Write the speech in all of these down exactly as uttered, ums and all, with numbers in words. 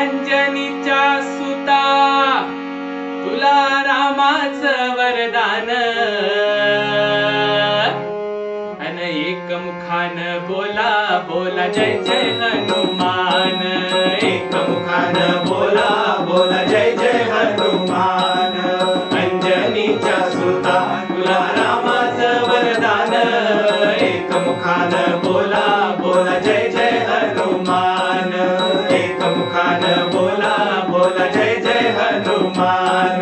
अंजनीच्या सुता तुला रामाचं वरदान, अन एकमुखान बोला बोला जय जय हनुमान, एकमुखान बोला बोला जय जय हनुमान। अंजनीच्या सुता तुला रामाचं वरदान, एकमुखान बोला बोला जय जय हनुमान, एकमुखान बोला बोला जय जय हनुमान।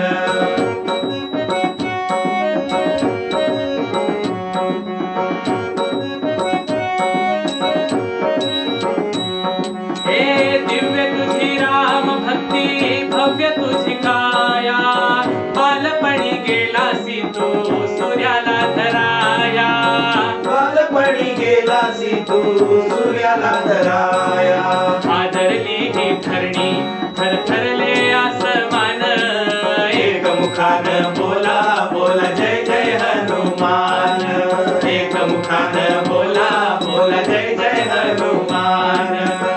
हे दिव्य तुझी राम भक्ती भव्य तुझी काया, बालपणी गेलासी तू सूर्याला धराया, बालपणी गेलासी तू सूर्याला धराया। आदरली ही धरणी थरथरले आसमान, एकमुखान बोला बोला जय जय हनुमान, एकमुखान बोला बोला जय जय हनुमान।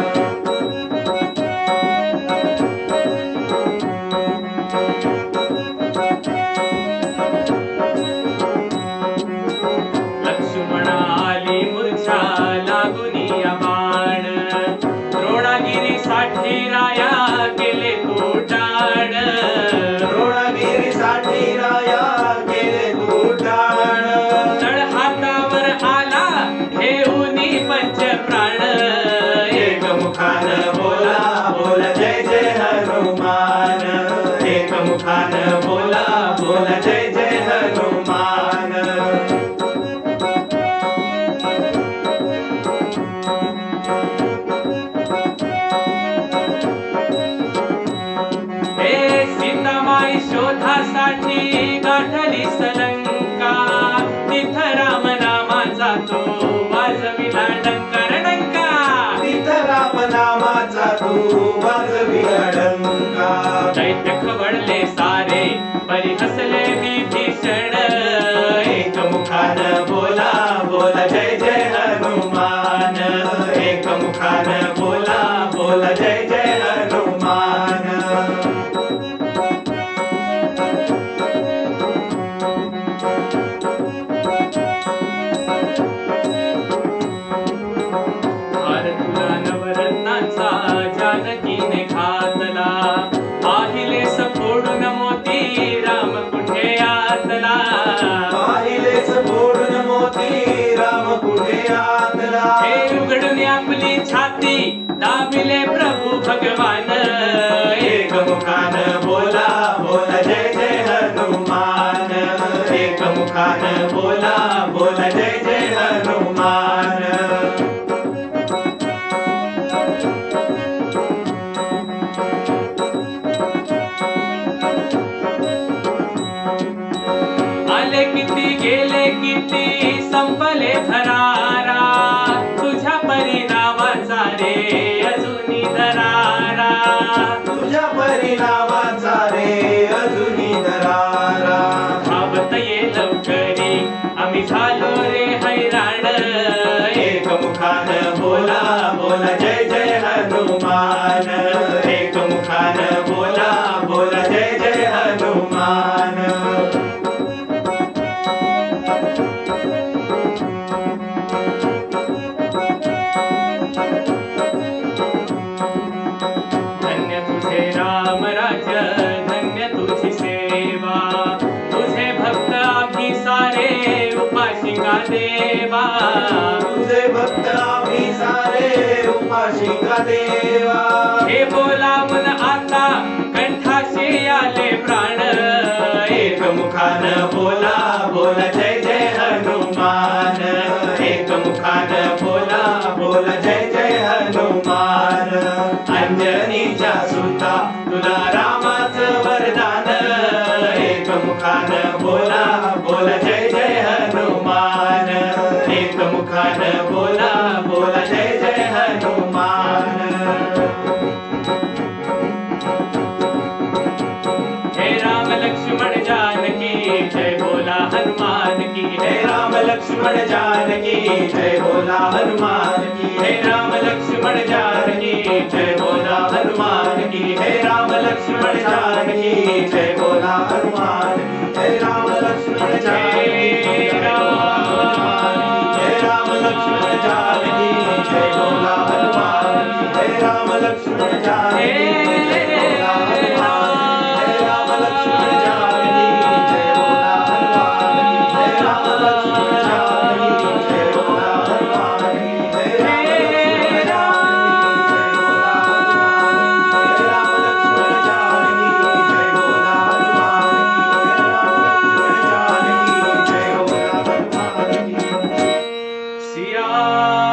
लक्ष्मणा आली मूर्छा लागुनी बाण, द्रोणागिरी साठी राया गेले तू टाण, द्रोणागिरी साठी राया गेले तू टाण। तळ हातावर आला घेऊनी पंच प्राण, एकमुखान बोला बोला जय जय हनुमान, एकमुखान बोला बोला जय जय हनुमान। हे सीतामाई शोधासाठी गाठली सलंका, तिथ राम नामाचा तो वाजविला डंकार डंका, तिथं राम नामाचा तू वाजविला डंका। दैत्य खवळले सारे परी हसले विभीषण, एकमुखान बोला बोला जय जय हनुमान, एकमुखान बोला बोला जय जय हनुमान। हार तुला नवरत्नांचा जानकीने घातला, पाहिले सफोडून मोती राम कुठे आतला, पाहिलेच फोडून मोती राम कुठे आतला। हे उघडून आपली छाती दाबिले प्रभू भगवान, एकमुखान बोला बोला जय जय हनुमान, एकमुखान बोला बोला जय जय हनुमान। आले किती गेले किती संपले भरारा, तुझ्या परी नावाचा रे अजूनी दरारा, तुझ्या परिणामाचा रे अजूनी दरारा। धावत ये लवकरी आम्ही झालो रे हैराण, एकमुखान बोला बोला जय जय हनुमान, एकमुखान बोला बोला जय जय हनुमान। धन्य तुझे राम राज्य धन्य तुझी सेवा, तुझे भक्त आम्ही सारे उपासिका देवा, तुझे भक्त आम्ही सारे उपासिका देवा। हे बोलावून आता कंठाशी आले प्राण, एकमुखान बोला बोला जय जय हनुमान, एकमुखान बोला बोला जय जय हनुमान। अंजनीच्या सुता तुला रामाचं वरदान, एकमुखान बोला बोला जय जय हनुमान, एकमुखान बोला बोला जय जय हनुमान। हे राम लक्ष्मण जानकी जय बोला हनुमान की, हे राम लक्ष्मण जानकी जय बोला हनुमान की, हे राम लक्ष्मण जानकी जय बोला हनुमान की। हे राम लक्ष्मण जानकी जय बोला हनुमान हे राम लक्ष्मण जानकी जय बोला हनुमान हे राम लक्ष्मण जानकी जय बोला हनुमान हे राम लक्ष्मण जानकी जय बोला हनुमान हे राम लक्ष्मण जानकी जय बोला हनुमान हे राम लक्ष्मण जानकी जय बोला हनुमान हे राम लक्ष्मण सिया